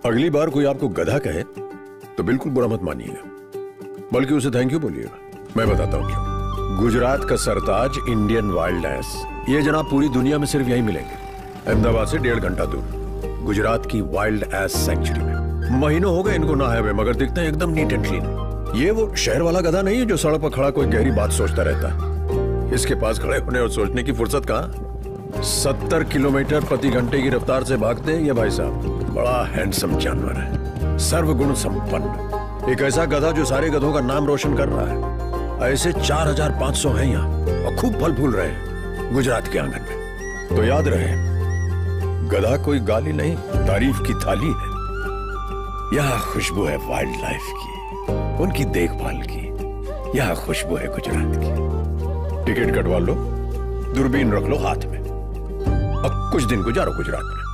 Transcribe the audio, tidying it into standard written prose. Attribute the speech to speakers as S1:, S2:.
S1: अगली बार कोई आपको गधा कहे तो बिल्कुल बुरा मत मानिएगा, बल्कि उसे थैंक यू बोलिएगा। मैं बताता हूँ क्यों। गुजरात का सरताज इंडियन वाइल्ड एस, ये जनाब पूरी दुनिया में सिर्फ यहीं मिलेंगे, अहमदाबाद से 1.5 घंटा दूर गुजरात की वाइल्ड एस सेंचुरी में। महीनों हो गए इनको नहाए हुए, मगर दिखते हैं एकदम नीट एंड क्लीन। ये वो शहर वाला गधा नहीं है जो सड़क पर खड़ा कोई गहरी बात सोचता रहता है। इसके पास खड़े होने और सोचने की फुर्सत कहाँ। 70 किलोमीटर प्रति घंटे की रफ्तार से भागते हैं ये भाई साहब। बड़ा हैंडसम जानवर है, सर्वगुण संपन्न, एक ऐसा गधा जो सारे गधों का नाम रोशन कर रहा है। ऐसे 4500 हैं यहाँ और खूब फल फूल रहे हैं गुजरात के आंगन में। तो याद रहे, गधा कोई गाली नहीं, तारीफ की थाली है। यहाँ खुशबू है वाइल्ड लाइफ की, उनकी देखभाल की। यहाँ खुशबू है गुजरात की। टिकट कटवा लो, दूरबीन रख लो हाथ में, अब कुछ दिन गुजारो गुजरात में।